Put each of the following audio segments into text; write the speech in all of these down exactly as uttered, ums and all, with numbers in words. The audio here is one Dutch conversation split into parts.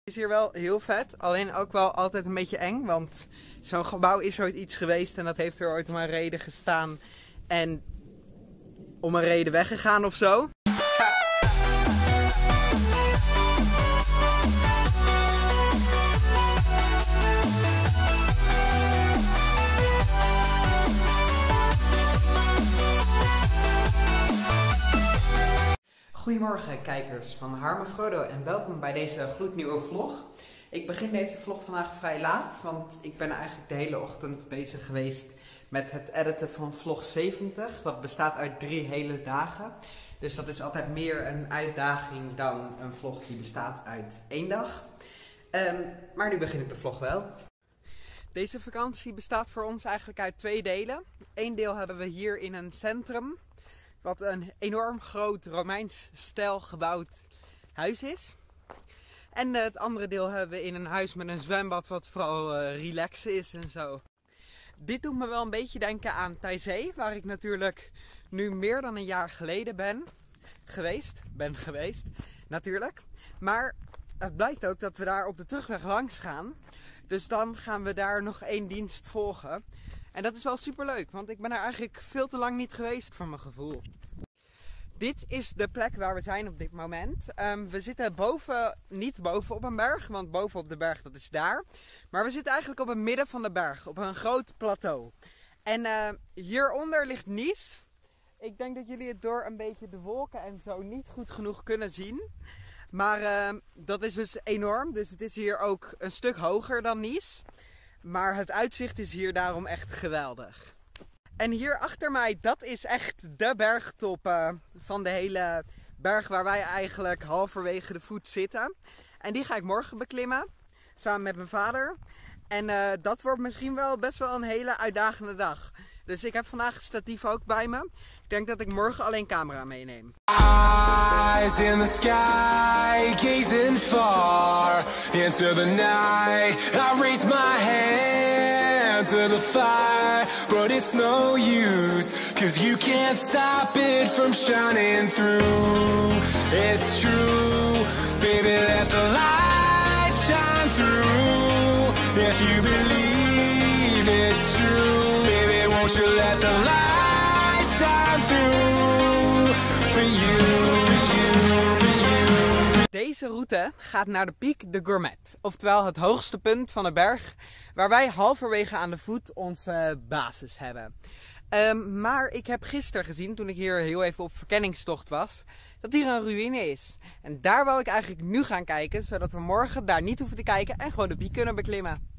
Het is hier wel heel vet, alleen ook wel altijd een beetje eng, want zo'n gebouw is ooit iets geweest en dat heeft er ooit om een reden gestaan en om een reden weggegaan of zo. Goedemorgen kijkers van Harme Frodo en welkom bij deze gloednieuwe vlog. Ik begin deze vlog vandaag vrij laat, want ik ben eigenlijk de hele ochtend bezig geweest met het editen van vlog zeventig. Wat bestaat uit drie hele dagen. Dus dat is altijd meer een uitdaging dan een vlog die bestaat uit één dag. Um, maar nu begin ik de vlog wel. Deze vakantie bestaat voor ons eigenlijk uit twee delen. Eén deel hebben we hier in een centrum. Wat een enorm groot Romeins stijl gebouwd huis is. En het andere deel hebben we in een huis met een zwembad wat vooral uh, relaxen is en zo. Dit doet me wel een beetje denken aan Taizé, waar ik natuurlijk nu meer dan een jaar geleden ben geweest. Ben geweest, natuurlijk. Maar het blijkt ook dat we daar op de terugweg langs gaan. Dus dan gaan we daar nog één dienst volgen. En dat is wel super leuk, want ik ben er eigenlijk veel te lang niet geweest voor mijn gevoel. Dit is de plek waar we zijn op dit moment. Um, we zitten boven, niet boven op een berg, want boven op de berg dat is daar. Maar we zitten eigenlijk op het midden van de berg, op een groot plateau. En uh, hieronder ligt Nice. Ik denk dat jullie het door een beetje de wolken en zo niet goed genoeg kunnen zien. Maar uh, dat is dus enorm, dus het is hier ook een stuk hoger dan Nice. Maar het uitzicht is hier daarom echt geweldig. En hier achter mij, dat is echt de bergtop uh, van de hele berg waar wij eigenlijk halverwege de voet zitten. En die ga ik morgen beklimmen, samen met mijn vader. En uh, dat wordt misschien wel best wel een hele uitdagende dag. Dus ik heb vandaag een statief ook bij me. Ik denk dat ik morgen alleen camera meeneem. Eyes in the sky, gazing far into the night. I raise my hand to the fire, but it's no use, cause you can't stop it from shining through. It's true, baby, let the light shine through. If you believe it's true, baby, won't you let the light shine through for you, for you, for you. Deze route gaat naar de Pic de Gourmet, oftewel het hoogste punt van de berg, waar wij halverwege aan de voet onze basis hebben. Um, maar ik heb gisteren gezien, toen ik hier heel even op verkenningstocht was, dat hier een ruïne is. En daar wou ik eigenlijk nu gaan kijken, zodat we morgen daar niet hoeven te kijken en gewoon de piek kunnen beklimmen.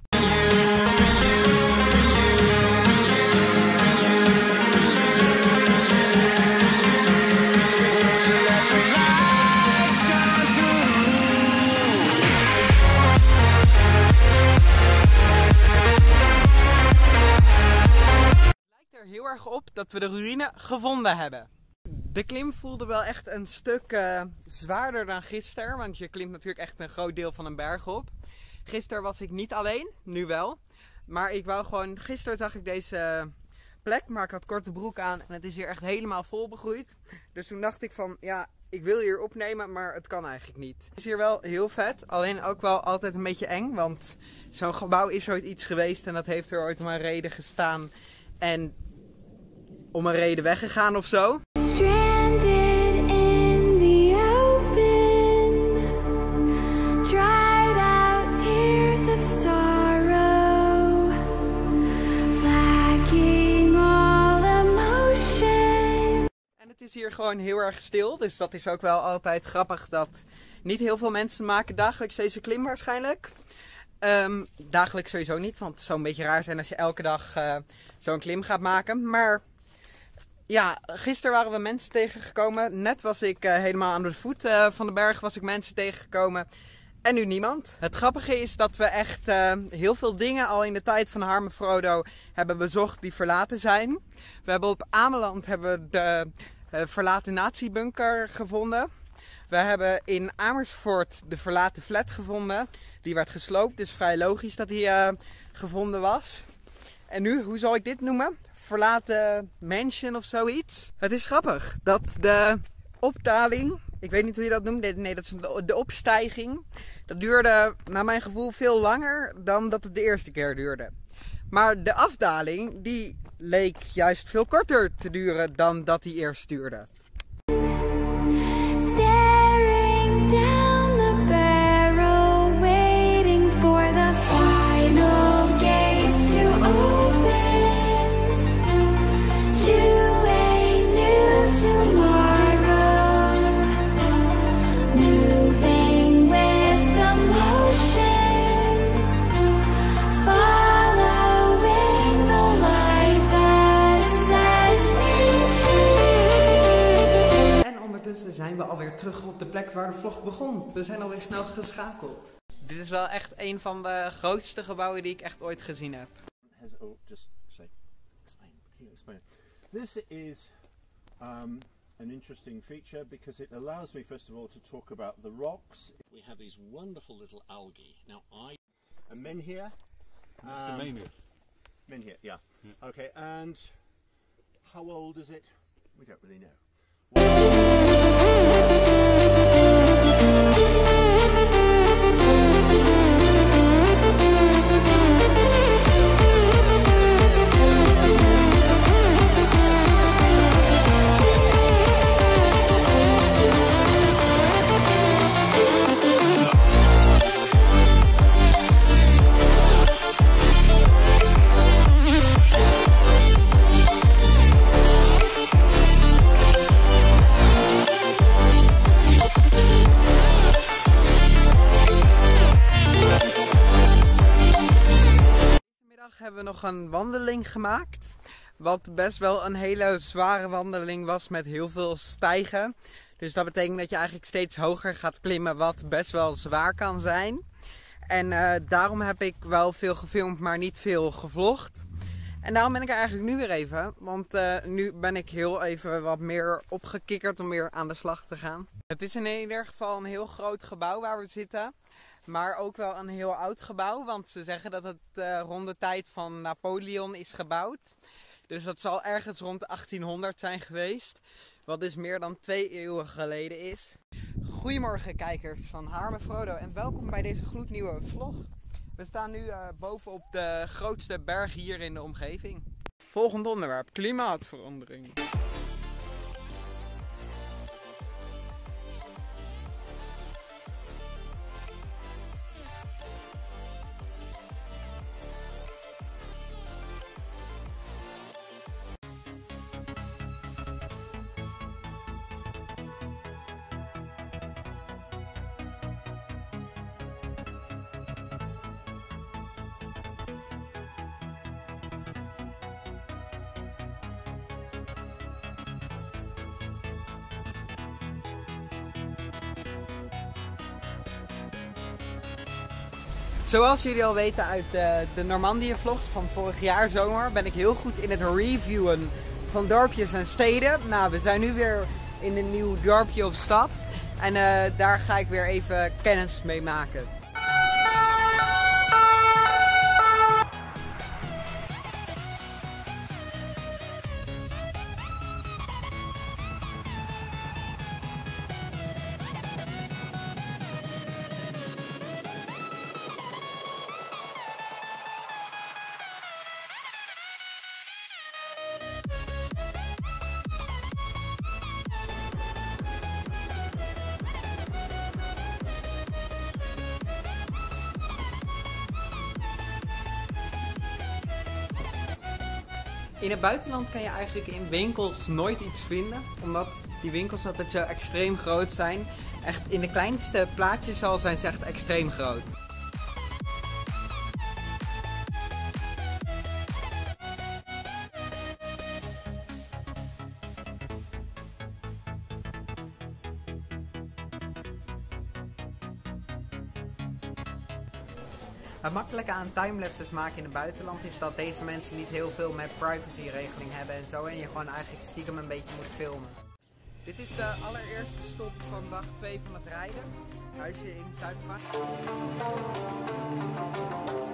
Heel erg op dat we de ruïne gevonden hebben. De klim voelde wel echt een stuk uh, zwaarder dan gisteren, want je klimt natuurlijk echt een groot deel van een berg op. Gisteren was ik niet alleen, nu wel. Maar ik wou gewoon, gisteren zag ik deze plek, maar ik had korte broek aan en het is hier echt helemaal vol begroeid. Dus toen dacht ik van, ja, ik wil hier opnemen, maar het kan eigenlijk niet. Het is hier wel heel vet, alleen ook wel altijd een beetje eng, want zo'n gebouw is ooit iets geweest en dat heeft er ooit om een reden gestaan en om een reden weggegaan of zo. Stranded in the open, dried out tears of sorrow, lacking all emotion. En het is hier gewoon heel erg stil, dus dat is ook wel altijd grappig dat niet heel veel mensen maken dagelijks deze klim waarschijnlijk. Um, dagelijks sowieso niet, want het zou een beetje raar zijn als je elke dag uh, zo'n klim gaat maken. Maar ja, gisteren waren we mensen tegengekomen. Net was ik uh, helemaal aan de voet uh, van de berg was ik mensen tegengekomen. En nu niemand. Het grappige is dat we echt uh, heel veel dingen al in de tijd van Harme Frodo hebben bezocht die verlaten zijn. We hebben op Ameland hebben we de uh, verlaten natiebunker gevonden. We hebben in Amersfoort de verlaten flat gevonden. Die werd gesloopt, dus vrij logisch dat die uh, gevonden was. En nu, hoe zal ik dit noemen? Verlaten mansion of zoiets. Het is grappig dat de opdaling ik weet niet hoe je dat noemt. Nee, dat is de, de opstijging. Dat duurde naar mijn gevoel veel langer dan dat het de eerste keer duurde. Maar de afdaling, die leek juist veel korter te duren dan dat die eerst duurde. Staring down the barrel, waiting for the final gates to open to a new tomorrow, moving with the motion, following the light that sets me free. En ondertussen zijn we alweer terug op de plek waar de vlog begon. We zijn alweer snel geschakeld. Dit is wel echt een van de grootste gebouwen die ik echt ooit gezien heb. Has, oh, just say, explain, can you explain? This is um, an interesting feature because it allows me, first of all, to talk about the rocks. We have these wonderful little algae. Now I... And men here. That's the name here. Men here, yeah. yeah. Okay, and how old is it? We don't really know. Hebben we nog een wandeling gemaakt. Wat best wel een hele zware wandeling was met heel veel stijgen. Dus dat betekent dat je eigenlijk steeds hoger gaat klimmen, wat best wel zwaar kan zijn. En uh, daarom heb ik wel veel gefilmd, maar niet veel gevlogd. En daarom ben ik er eigenlijk nu weer even. Want uh, nu ben ik heel even wat meer opgekikkerd om weer aan de slag te gaan. Het is in ieder geval een heel groot gebouw waar we zitten. Maar ook wel een heel oud gebouw, want ze zeggen dat het uh, rond de tijd van Napoleon is gebouwd. Dus dat zal ergens rond achttienhonderd zijn geweest, wat dus meer dan twee eeuwen geleden is. Goedemorgen kijkers van Harme Frodo en welkom bij deze gloednieuwe vlog. We staan nu uh, bovenop de grootste berg hier in de omgeving. Volgend onderwerp, klimaatverandering. Zoals jullie al weten uit de, de Normandië-vlogs van vorig jaar zomer ben ik heel goed in het reviewen van dorpjes en steden. Nou, we zijn nu weer in een nieuw dorpje of stad en uh, daar ga ik weer even kennis mee maken. In het buitenland kan je eigenlijk in winkels nooit iets vinden, omdat die winkels altijd zo extreem groot zijn. Echt in de kleinste plaatjes al zijn ze echt extreem groot. Het makkelijke aan timelapses maken in het buitenland is dat deze mensen niet heel veel met privacyregeling hebben en zo. En je gewoon eigenlijk stiekem een beetje moet filmen. Dit is de allereerste stop van dag twee van het rijden. Huisje in Zuid-Frankrijk.